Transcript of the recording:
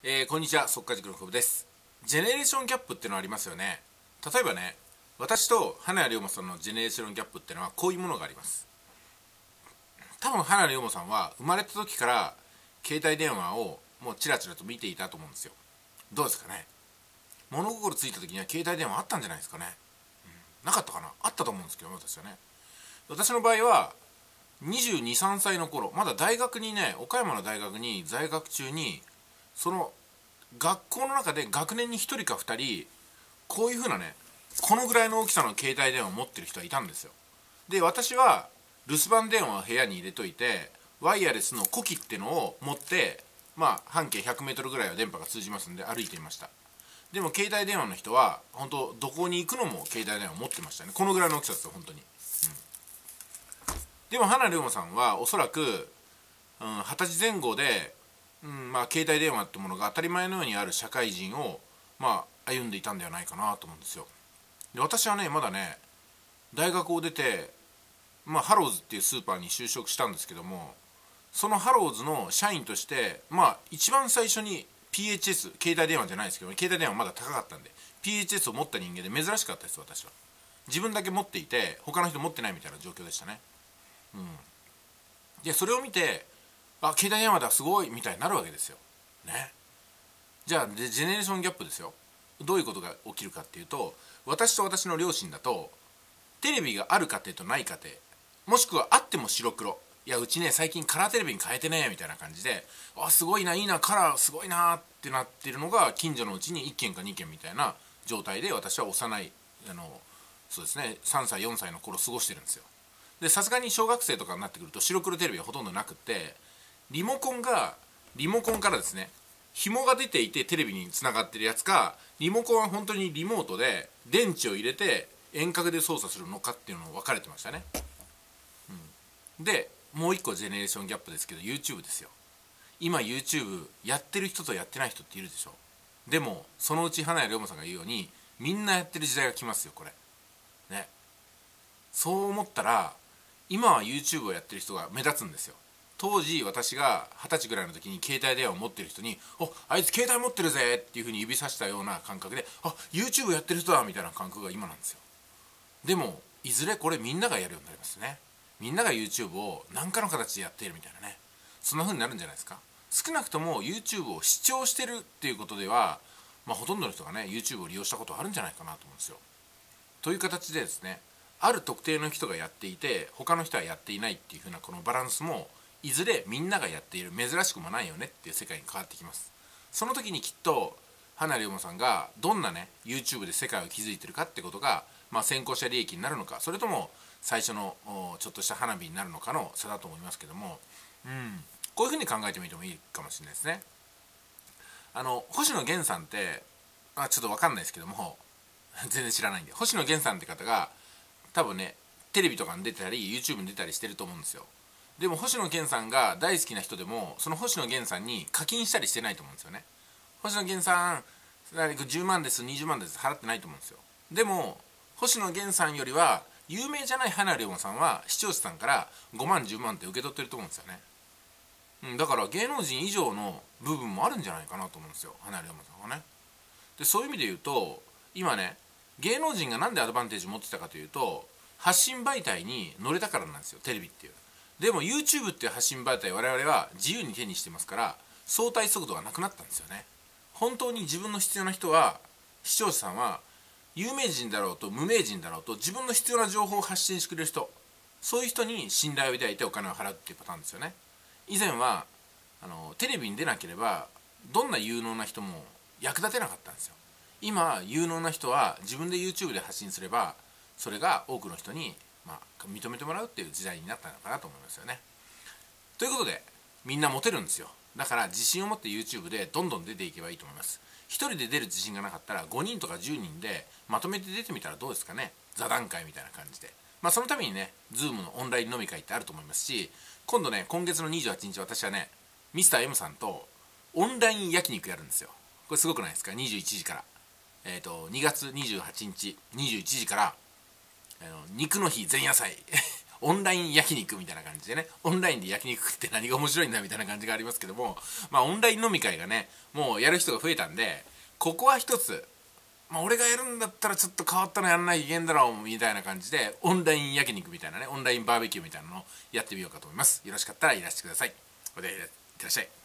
こんにちは、速稼塾の久保です。ジェネレーションギャップっていうのはありますよね。例えばね、私と花屋龍馬さんのジェネレーションギャップっていうのはこういうものがあります。多分花屋龍馬さんは生まれた時から携帯電話をもうチラチラと見ていたと思うんですよ。どうですかね。物心ついた時には携帯電話あったんじゃないですかね。なかったかな。あったと思うんですけど、私はね。私の場合は22、3歳の頃、まだ大学にね、岡山の大学に在学中に、その学校の中で学年に1人か2人こういう風なね、このぐらいの大きさの携帯電話を持ってる人がいたんですよ。で、私は留守番電話を部屋に入れといて、ワイヤレスの子機ってのを持って、半径 100m ぐらいは電波が通じますんで歩いていました。でも携帯電話の人は本当どこに行くのも携帯電話を持ってましたね。このぐらいの大きさですよ、本当に。でも花龍馬さんはおそらく、20歳前後で、携帯電話ってものが当たり前のようにある社会人を、歩んでいたんではないかなと思うんですよ。で、私はね、まだね、大学を出て、ハローズっていうスーパーに就職したんですけども、そのハローズの社員として、一番最初に PHS、携帯電話じゃないですけど、携帯電話まだ高かったんで PHS を持った人間で珍しかったです。私は自分だけ持っていて他の人持ってないみたいな状況でしたね。で、それを見て、携帯電話だすごいみたいになるわけですよね。じゃあジェネレーションギャップですよ。どういうことが起きるかっていうと、私と私の両親だと、テレビがある家庭とない家庭、もしくはあっても白黒、いやうちね最近カラーテレビに変えてねみたいな感じで、すごいないいな、カラーすごいなってなってるのが近所のうちに1軒か2軒みたいな状態で、私は幼いそうですね、3歳4歳の頃過ごしてるんですよ。で、さすがに小学生とかになってくると白黒テレビはほとんどなくって、リモコンからですね、紐が出ていてテレビにつながってるやつか、リモコンは本当にリモートで電池を入れて遠隔で操作するのかっていうのを分かれてましたね。で、もう一個ジェネレーションギャップですけど、 YouTube ですよ。今 YouTube やってる人とやってない人っているでしょ。でもそのうち花屋龍馬さんが言うように、みんなやってる時代が来ますよ、これね。そう思ったら、今は YouTube をやってる人が目立つんですよ。当時私が20歳ぐらいの時に携帯電話を持ってる人に「あいつ携帯持ってるぜ」っていう風に指さしたような感覚で「YouTube やってる人だ」みたいな感覚が今なんですよ。でもいずれこれみんながやるようになりますね。みんなが YouTube を何かの形でやっているみたいなね、そんな風になるんじゃないですか。少なくとも YouTube を視聴してるっていうことでは、ほとんどの人がね YouTube を利用したことあるんじゃないかなと思うんですよ。という形でですね、ある特定の人がやっていて他の人はやっていないっていう風なこのバランスも、いずれみんながやっている珍しくもないよねっていう世界に変わってきます。その時にきっと花龍馬さんがどんなね YouTube で世界を築いてるかってことが、先行者利益になるのか、それとも最初のちょっとした花火になるのかの差だと思いますけども、こういうふうに考えてみてもいいかもしれないですね。星野源さんって、ちょっと分かんないですけども全然知らないんで、星野源さんって方が多分ねテレビとかに出てたり YouTube に出たりしてると思うんですよ。でも星野源さんが大好きな人でも、その星野源さんに課金したりしてないと思うんですよね。星野源さん10万です20万です払ってないと思うんですよ。でも星野源さんよりは有名じゃない花龍馬さんは視聴者さんから5万10万って受け取ってると思うんですよね。だから芸能人以上の部分もあるんじゃないかなと思うんですよ、花龍馬さんはね。で、そういう意味で言うと今ね、芸能人がなんでアドバンテージ持ってたかというと、発信媒体に乗れたからなんですよ、テレビっていう。でも YouTube っていう発信媒体、我々は自由に手にしてますから、相対速度がなくなったんですよね。本当に自分の必要な人は、視聴者さんは有名人だろうと無名人だろうと自分の必要な情報を発信してくれる人、そういう人に信頼を抱いてお金を払うっていうパターンですよね。以前はテレビに出なければどんな有能な人も役立てなかったんですよ。今有能な人は自分で YouTube で発信すれば、それが多くの人に認めてもらうっていう時代になったのかなと思いますよね。ということで、みんなモテるんですよ。だから自信を持って YouTube でどんどん出ていけばいいと思います。一人で出る自信がなかったら5人とか10人でまとめて出てみたらどうですかね。座談会みたいな感じで、そのためにね Zoom のオンライン飲み会ってあると思いますし、今度ね、今月の28日私はね Mr.M さんとオンライン焼肉やるんですよ。これすごくないですか。21時から2月28日21時から肉の日前夜祭オンライン焼肉みたいな感じでね、オンラインで焼肉食って何が面白いんだみたいな感じがありますけども、まあオンライン飲み会がねもうやる人が増えたんで、ここは一つ、まあ、俺がやるんだったらちょっと変わったのやんないといけんだろうみたいな感じで、オンライン焼肉みたいなね、オンラインバーベキューみたいなのをやってみようかと思います。よろしかったらいらしてください。それではいってらっしゃい。